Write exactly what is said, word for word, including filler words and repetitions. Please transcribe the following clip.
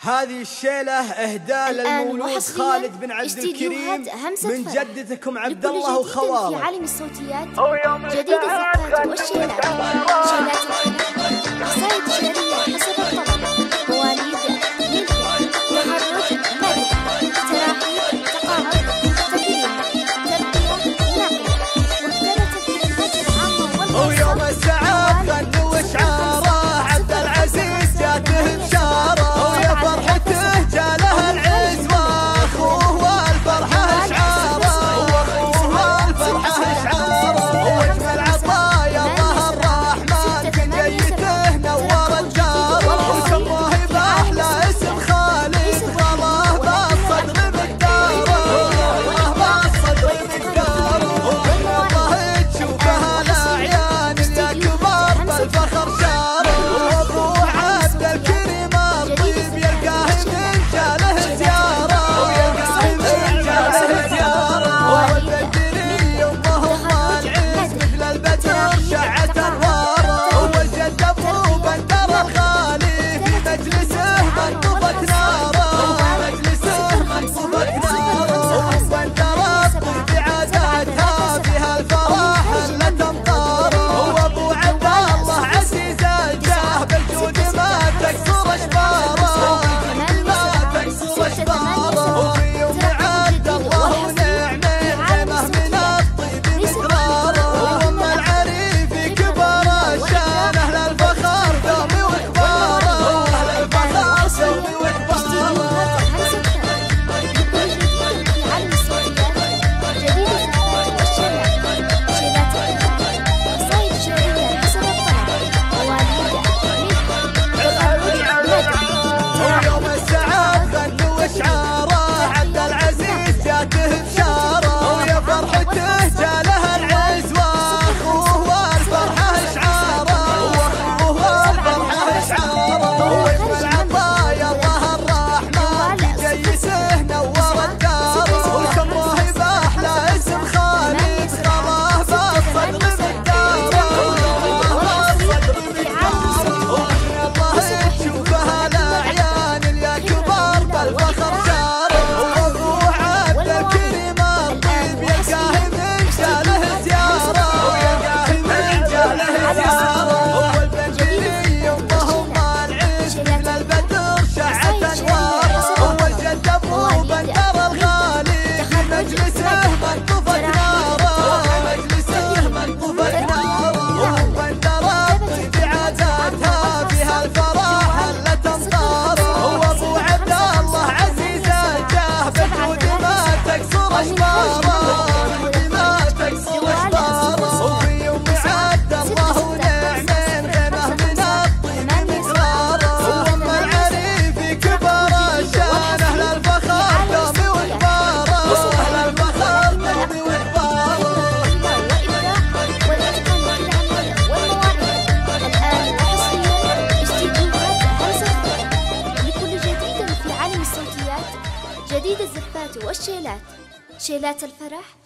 هذه الشيلة إهداء للمولود خالد بن عبد الكريم من جدتكم عبد الله وخواله. في عالم الصوتيات جديد الزفات والشيلات، شيلات الخلاف، قصائد شعرية حسب الطلب، مواليد، ملكة، تخرج، مدح، تراحيب، تقاعد، تكريم، ترقية، نقل، مختلفة الكلمات العامة والخاصة. ويوم السعاد غنوا شعاره عبد العزيز جاته بشاره، ويا فرحته جاله العز واخوه والفرحه شعاره، واخوه والفرحه شعاره، واجمل عطايا الله الرحمن في جيته نور الدار، وسموه باحلى اسم خالد غلاه بالصدر مقداره، غلاه بالصدر مقداره، والله تشوفها الاعيان يا كبار بالفخر شاره، وابوه عبد الكريم الطيب يلقاه من جاله زياره، ويلقاه من جاله زياره، والبدري يومهم العز مثل البدر شعت انواره، والجد ابو بندر الغالي في مجلسه منطفت ناره، مجلسه منطفت ناره، وبندر الطيب عاداتها فيها الفرح هلت امطاره، وابو عبد الله عزيز الجاه بالجود ما تكسر اشباره، ما تكسر اشباره، وفي يوم عبد الله ونعمه خيمه من الطيب مقراره، وام العريف كبار الشان اهل الفخر دومي واكباره، اهل الفخر دومي واكباره. ويوم السعاد غنوا شعاره عبد العزيز جاته بشاره، ويا فرحته جاله العز واخوه والفرحه شعاره، واخوه والفرحه شعاره، واجمل عطايا الله الرحمن في جيسه نور الدار، وسموه باحلى اسم خالد غلاه بالصدر مقداره، غلاه بالصدر مقداره، والله تشوفها الاعيان يا كبار بالفخر شاره، وابوه عبد الكريم الطيب يلقاه من جاله زياره، ويلقاه من جاله زياره، والبدري يومهم العز مثل البدر شعت انواره، والجد ابو بندر الغالي في مجلسه منطفت ناره، مجلسه منطفت ناره، وبندر الطيب عاداتها فيها الفرح هلت امطاره، وابو عبد الله عزيز الجاه بالجود ما تكسر اشباره، ما تكسر اشباره، وفي يوم عبد الله ونعمه خيمه من الطيب مقراره، وام العريف كبار الشان اهل الفخر دومي واكباره، اهل الفخر دومي واكباره. لكل جديد في عالم الصوتيات جديد الزفات والشيلات، شيلات الفرح